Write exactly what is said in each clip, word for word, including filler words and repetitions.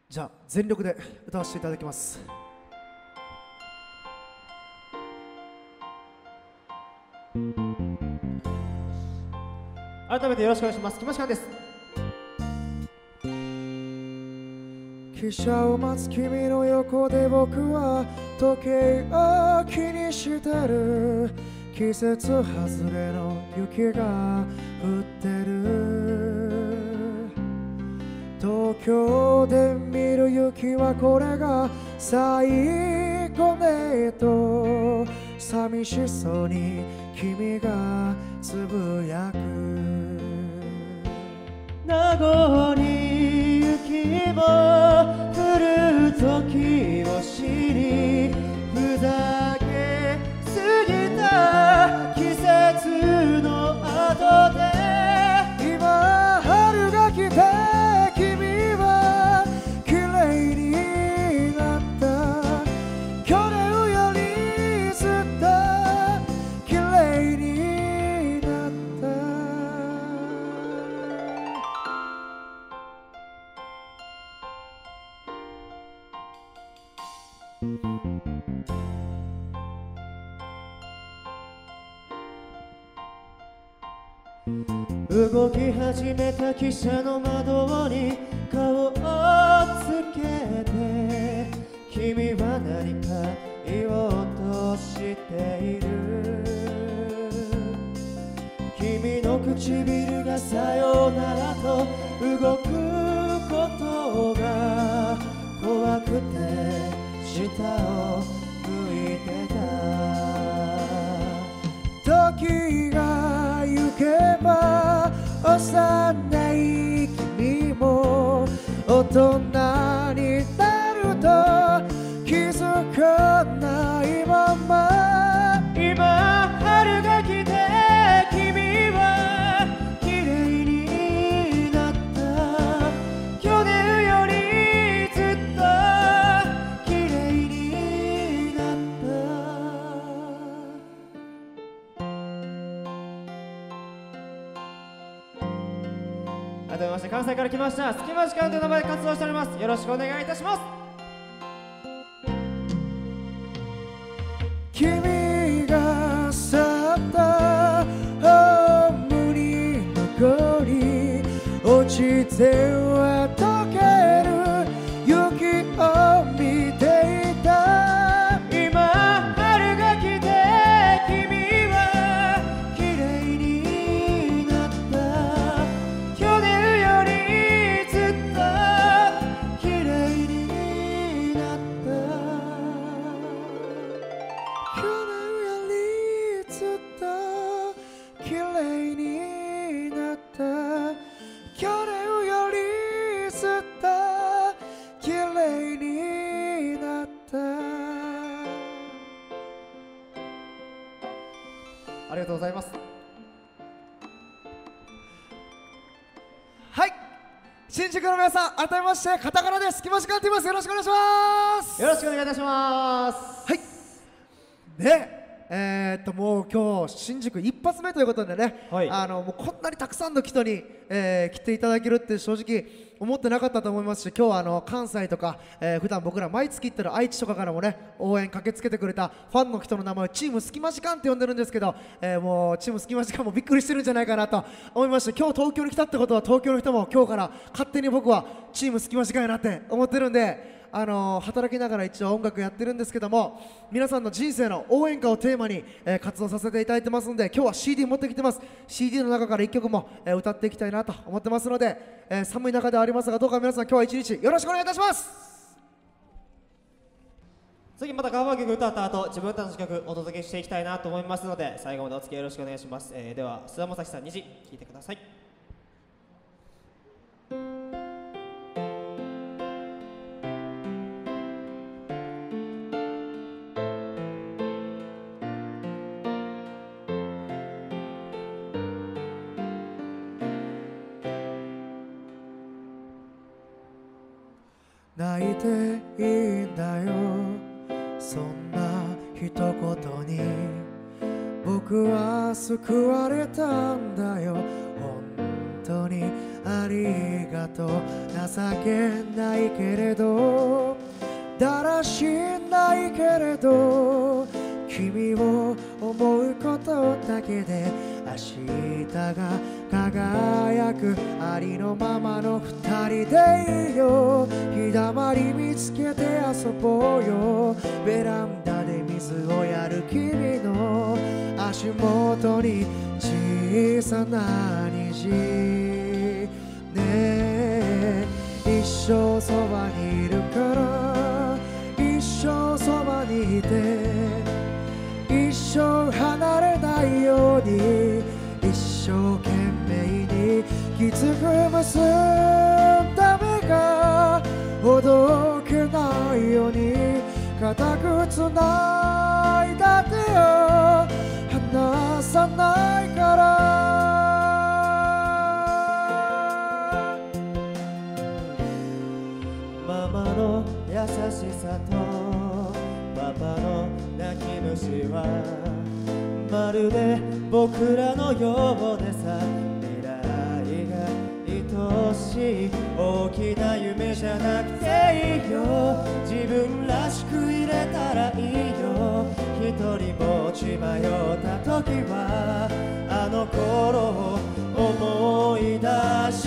じゃあ全力で歌わせていただきます。 改めてよろしくお願いします。木間間です。 汽車を待つ君の横で僕は時計を気にしてる。季節外れの雪が降ってる。東京で見る雪はこれが最後ねと寂しそうに君がつぶやく。 名残雪も降る時を知りふざけすぎた季節の後で今春が来て君は綺麗になった。去年よりずっと綺麗になった動き始めた汽車の窓に顔をつけて君は何か言おうとしている。君の唇がさよならと動くことが怖くて舌を拭いてた。時が行けば幼い君も大人になると気づかないまま。 今春が来て君は綺麗になった。去年よりずっと綺麗になった。改めまして関西から来ました隙間時間という名前で活動しております。よろしくお願いいたします。 君が去ったホームに残り落ちては溶ける雪を見ていた。 今春が来て君は綺麗になった。去年よりずっと綺麗になった。 去年よりずっと綺麗になった。去年よりずっと綺麗になった。 ありがとうございます。 はい、新宿の皆さん、改めましてカタカナで隙間時間と言います。よろしくお願いします。 よろしくお願いいたします。 はい。で、えー、っともう今日新宿一発目ということでね、 はい、 あのもうこんなにたくさんの人に、えー、来ていただけるって正直思ってなかったと思いますし、今日はあの関西とか、えー、普段僕ら毎月行ってる愛知とかからもね応援駆けつけてくれたファンの人の名前をチーム隙間時間って呼んでるんですけど、えー、もうチーム隙間時間もびっくりしてるんじゃないかなと思いまして、今日東京に来たってことは東京の人も今日から勝手に僕はチーム隙間時間やなって思ってるんで、あのー、働きながら一応音楽やってるんですけども、皆さんの人生の応援歌をテーマに、えー、活動させていただいてますので、今日は シーディー 持ってきてます。 シーディー の中からいっきょくも、えー、歌っていきたいなと思ってますので、えー、寒い中ではありますがどうか皆さん今日は一日よろしくお願いいたします。 次またカバー曲歌った後自分たちの曲お届けしていきたいなと思いますので、最後までお付き合いよろしくお願いします。えー、では菅田将暉さん虹聴いてください。 泣いていいんだよ、そんな一言に僕は救われたんだよ。本当にありがとう情けないけれどだらしないけれど君を思うことだけで明日が輝くありのままの二人でいいよ日だまり見つけて遊ぼうよベランダで水をやる君の足元に小さな虹ねえ一生そばにいるから一生そばにいて一生離れないように一生懸命にきつく結んだ目がほどけないように固くつないだ手を離さないからママの優しさとパパの泣き虫はまるで僕らのようでさ未来が愛しい大きな夢じゃなくていいよ自分らしく入れたらいいよ一人ぼっち迷った時はあの頃を思い出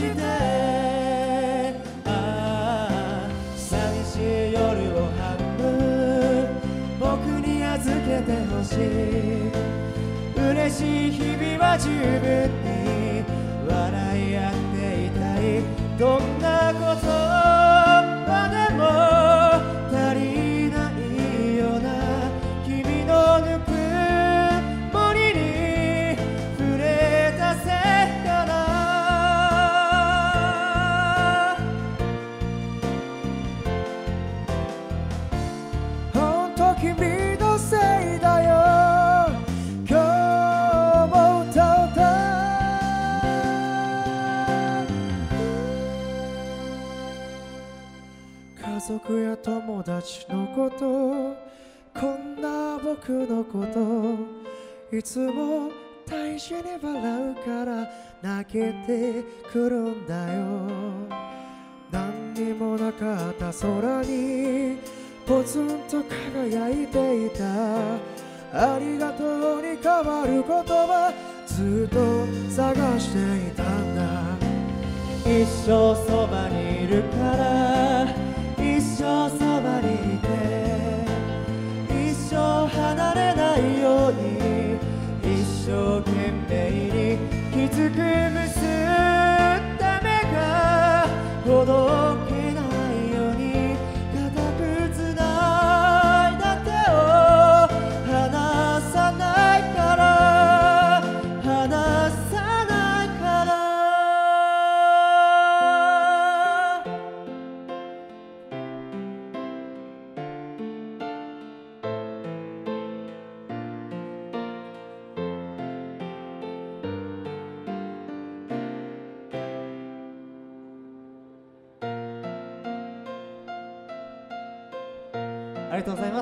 してああ寂しい夜を半分僕に預けてほしい嬉しい日々は十分に笑い合っていたいどんなことまでも足りないような君のぬくもりに触れたせいかなほんと君のせいだよ今日も歌うた家族や友達のことこんな僕のこといつも大事に笑うから泣けてくるんだよ何にもなかった空にポツンと輝いていたありがとうに変わる言葉ずっと探していたんだ一生そばにいるから一生そばにいて一生離れないように一生懸命にきつく結んだ目がほどけないように固くつないだ手を離さないから離さないからありがとうございます。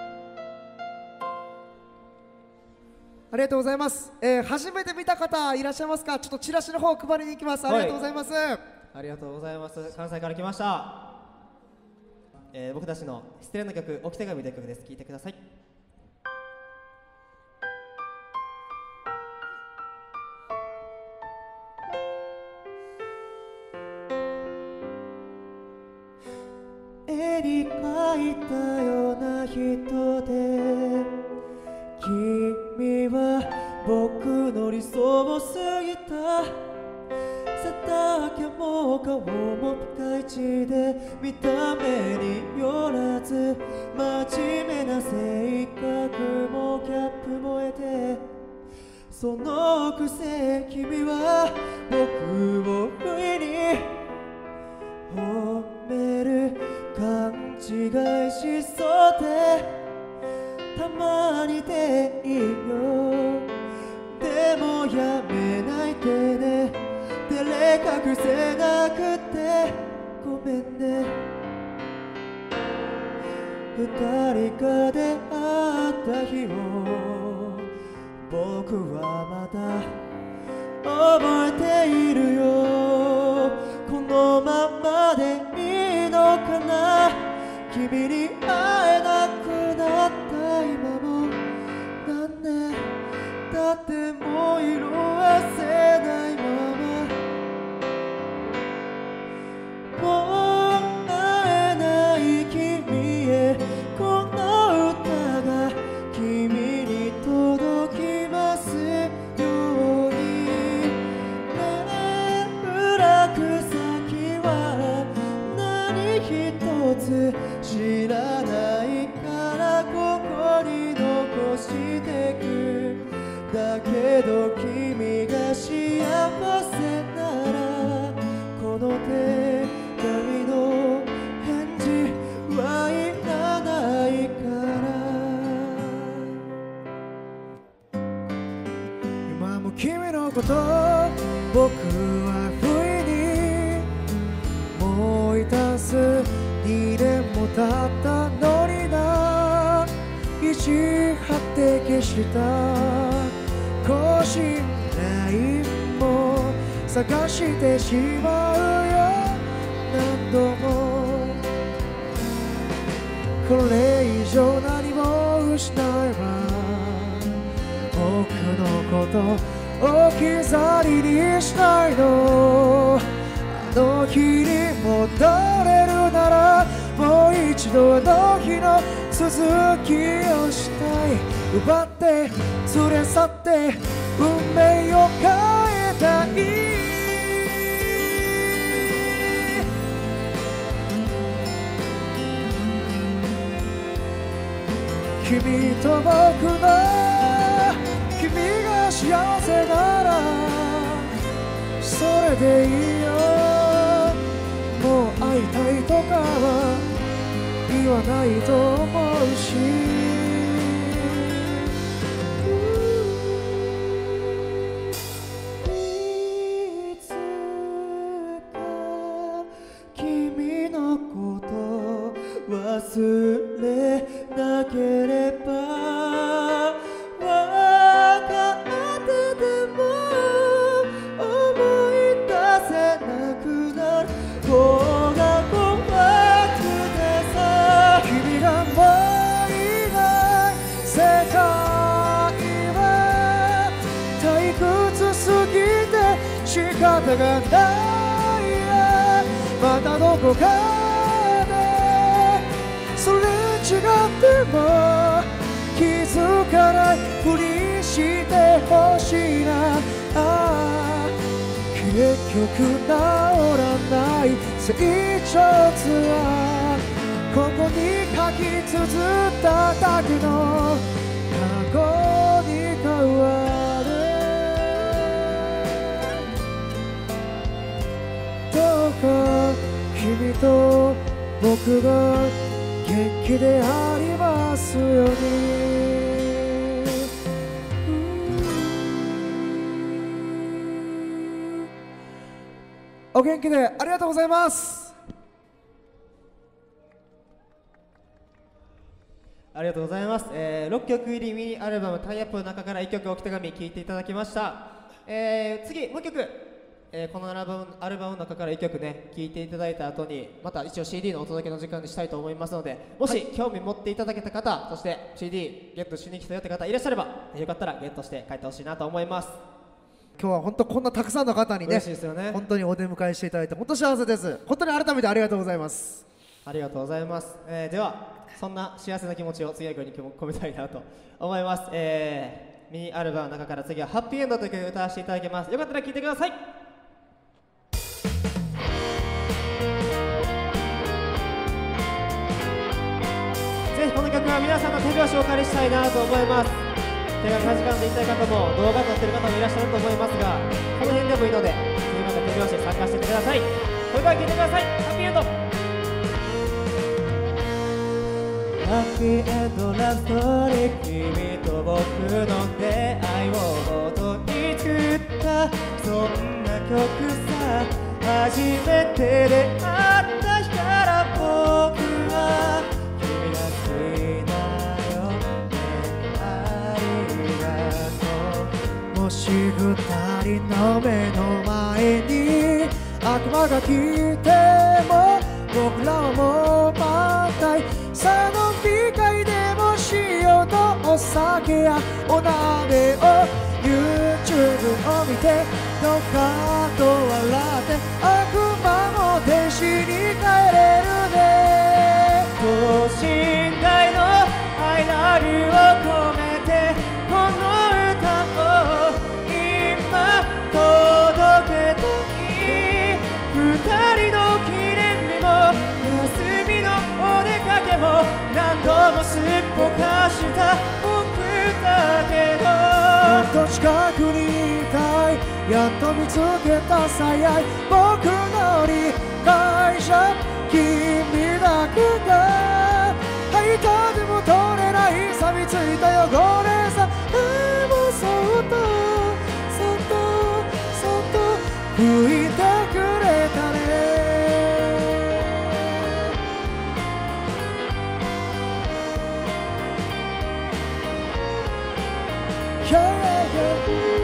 ありがとうございます、えー、初めて見た方いらっしゃいますかちょっとチラシの方配りに行きますありがとうございます、 ありがとうございます。関西から来ました、えー、僕たちの失恋の曲「置き手紙」という曲です。聴いてください。絵に描いたような人で君は僕の理想を過ぎた背丈も顔もピカイチで見た目によらず真面目な性格もギャップも得てそのくせ君は僕を不意に褒める勘違いしそうでたまにでいいよでもやめないでね照れ隠せなくてごめんね二人が出会った日を僕はまだ覚えているよのままでいいのかな。君に会えなくなった今も何年だってもう色あせないまま、もう会えない君へこの歌が君に届きますように。連絡先は何一つ知らないからここに残してく。だけど君が幸せならこの手紙の返事はいらないから。 今も君のこと僕は不意に思い出す。にねんも経ったのにな、意地張って消した更新 ライン も探してしまうよ何度も。これ以上何も失えば僕のこと置き去りにしたいの。あの日に戻れるならもう一度あの日の続きをしたい。奪って連れ去って運命を変えたい。君と僕の君が幸せならそれでいいよ。もう会いたいとかは言わないと思うし、 いつか君のこと忘れなければ分かってても思い出せなくなる方が怖くてさ。 君がもういない世界は退屈すぎて仕方がないや。またどこかでそれ違っても気づかないふりしてほしいな。ああ結局治らない成長図はここに書き綴っただけの過去に変わる。どうか君と僕が元気でありますように。お元気でありがとうございます。 ありがとうございます、えー、ろっきょく入りミニアルバムタイアップの中からいっきょく置き手紙聴いていただきました、えー、次もういっきょく、えー、このアルバム、アルバムの中からいっきょくね聴いていただいた後にまた一応 シーディー のお届けの時間にしたいと思いますので、もし、はい、興味持っていただけた方、そして シーディー ゲットしに来たよって方いらっしゃればよかったらゲットして帰ってほしいなと思います。 今日は本当こんなたくさんの方に ね, ね本当にお出迎えしていただいて本当幸せです。本当に改めてありがとうございます。 ありがとうございます、えー、ではそんな幸せな気持ちを次の曲に込めたいなと思います、えー、ミニアルバムの中から次はハッピーエンドという曲を歌わせていただきます。よかったら聴いてください。ぜひこの曲は皆さんの手拍子をお借りしたいなと思います。手が短時間で言いたい方も動画撮ってる方もいらっしゃると思いますが、この辺でもいいのでぜひまた手拍子に参加してみてください。それでは聴いてください。ハッピーエンド。ハッピーエンドラストに君と僕の出会いをもとに作ったそんな曲さ。初めて出会った日から僕は君が好きだよね。ありがとう。 もし二人の目の前に悪魔が消僕らはもう満いさあ飲み会でもしようとお酒やお鍋を YouTube を見てどっかと笑って悪魔も天使に帰れるね等身大の I love you を込めてこの歌を今届けたい二人の記念日も休みのお出かけも何度もすっぽかした僕だけどもっと近くにいたいやっと見つけた最愛僕の理解者君だけが吐いたでも取れない錆びついた汚れさでもそっとそっとそっと拭いてくれたねYeah, yeah, yeah.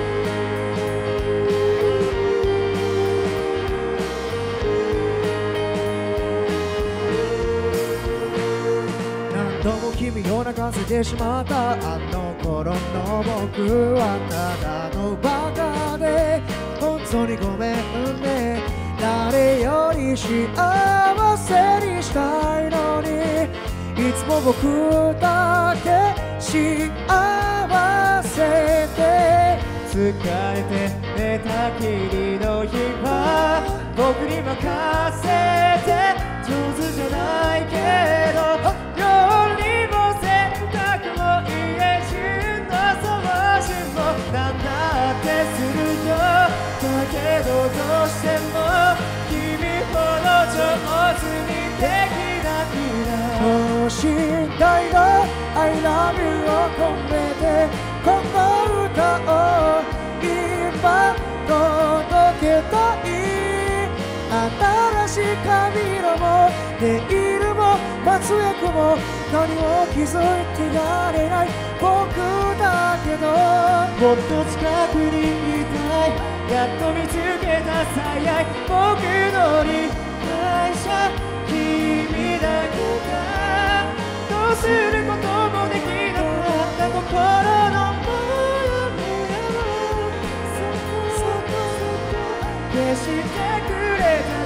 何度も君を泣かせてしまったあの頃の僕はただのバカで本当にごめんね誰より幸せにしたいのにいつも僕だけ幸せで疲れて寝たきりの日は僕に任せて上手じゃないけど料理も洗濯も家中の掃除もなんだってするよだけどどうしても君ほど上手にできなくな等身大の I love you を込めてこの歌を今届けたい新しい髪色もネイルも松役も何も気づいてやれない僕だけどもっと近くにいたいやっと見つけた最愛僕の理解者君だけがどうすることもできなかった心のモヤモヤをそっとそっとそっと消してくれた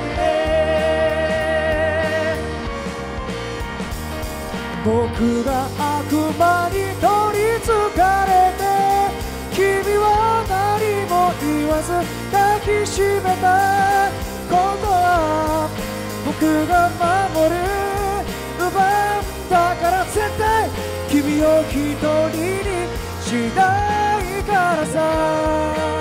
ね僕が悪魔に取りつかれて君は何も言わず抱きしめた今度は僕が守る奪うんだから絶対君を一人にしないからさ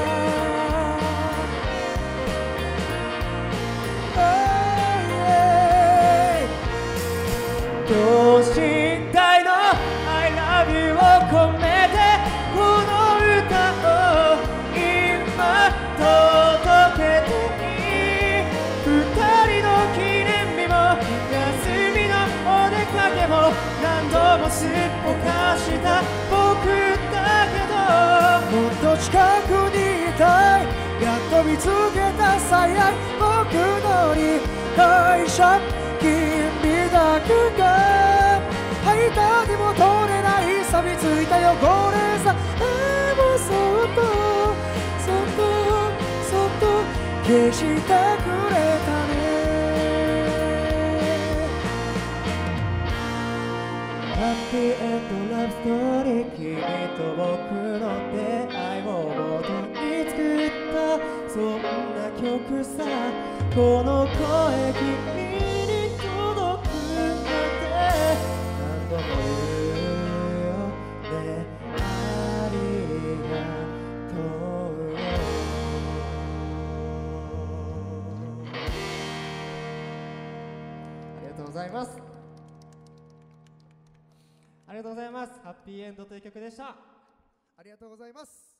等身大の I love you を込めてこの歌を今届けていい二人の記念日も休みのお出かけも何度もすっぽかした僕だけどもっと近くにいたいやっと見つけた最愛僕の理解者君だけが吐いたでも取れない錆びついた汚れさでもそっとそっとそっと消してくれたねハッピーエンドラブストーリー君と僕の出会いをもとに作ったそんな曲さこの声君に届くなんて何度も言うよねありがとうありがとうございますありがとうございます。ハッピーエンドという曲でした。 ありがとうございます。